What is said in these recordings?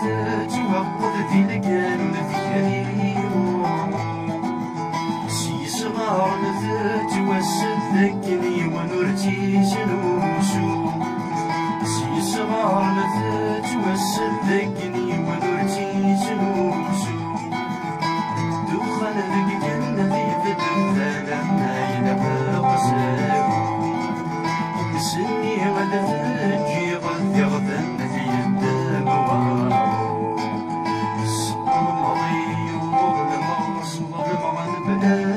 ذكني ونرتي شنوشو شي صغار مثل توسل ذكني ونرتي شنوشو دخل ذك جنة في الدنيا لما ينبغ ساكو سني غدا تجي غدا غدا في الدم وارو صبر مضي وظلم صبر مغنبنا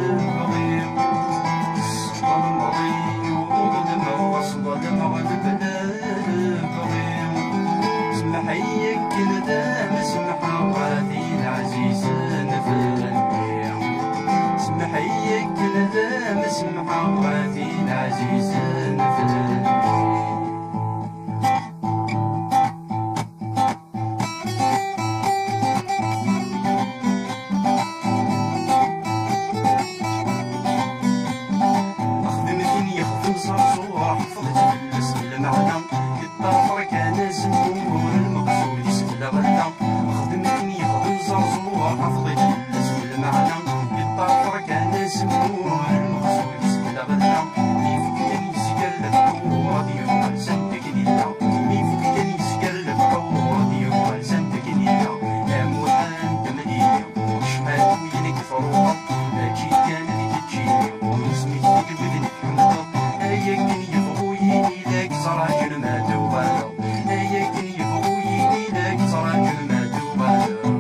حيك كندا مسمح وادي العزيز نفرني سمحيك كندا مسمح وادي العزيز نفرني أخدمتني يخدم صرصور حفظت بالاسم المعنى الطافر كان زنبور المقصود يسفل غدا خدمتني يخدم زرزور حفظت بالاسم المعنى الطافر كان زنبور المقصود يسفل غدا يفكني سكر البحور ديال سنتك ديلا يفكني سكر البحور ديال سنتك ديلا يا موحد مدينة شحال وينك فروضة كي كان اللي تجيني سميتك بدني حمضة هيا كني يفغويني لك صراجل ما دوبالو هيا كني يفغويني لك صراجل ما دوبالو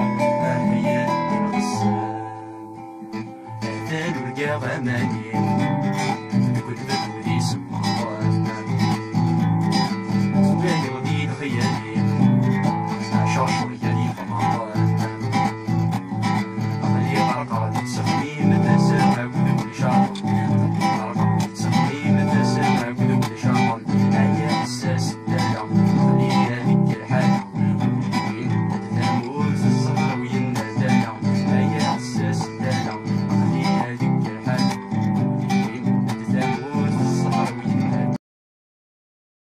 غماني